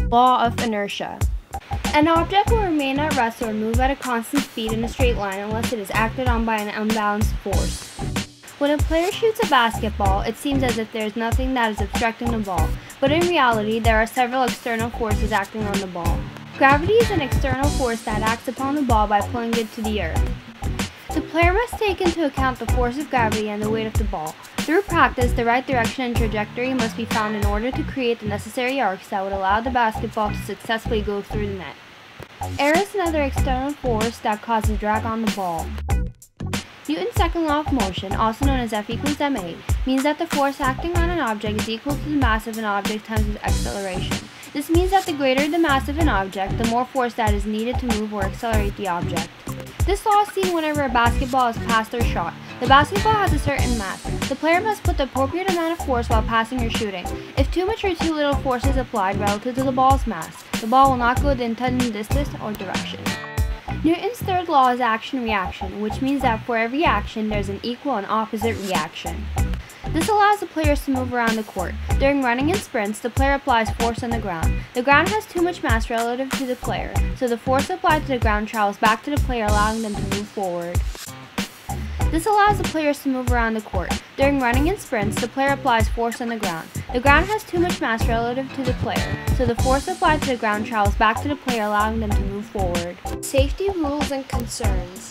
Law of inertia. An object will remain at rest or move at a constant speed in a straight line unless it is acted on by an unbalanced force. When a player shoots a basketball, it seems as if there is nothing that is obstructing the ball, but in reality there are several external forces acting on the ball. Gravity is an external force that acts upon the ball by pulling it to the earth. The player must take into account the force of gravity and the weight of the ball. Through practice, the right direction and trajectory must be found in order to create the necessary arcs that would allow the basketball to successfully go through the net. Air is another external force that causes drag on the ball. Newton's second law of motion, also known as F equals ma, means that the force acting on an object is equal to the mass of an object times its acceleration. This means that the greater the mass of an object, the more force that is needed to move or accelerate the object. This law is seen whenever a basketball is passed or shot. The basketball has a certain mass. The player must put the appropriate amount of force while passing or shooting. If too much or too little force is applied relative to the ball's mass, the ball will not go the intended distance or direction. Newton's third law is action-reaction, which means that for every action, there's an equal and opposite reaction. This allows the players to move around the court. During running and sprints, the player applies force on the ground. The ground has too much mass relative to the player, so the force applied to the ground travels back to the player, allowing them to move forward. This allows the players to move around the court. During running and sprints, the player applies force on the ground. The ground has too much mass relative to the player, so the force applied to the ground travels back to the player, allowing them to move forward. Safety rules and concerns.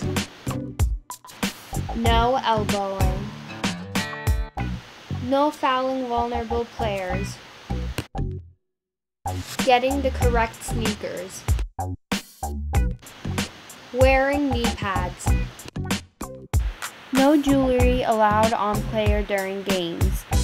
No elbowing. No fouling vulnerable players. Getting the correct sneakers. Wearing knee pads. No jewelry allowed on player during games.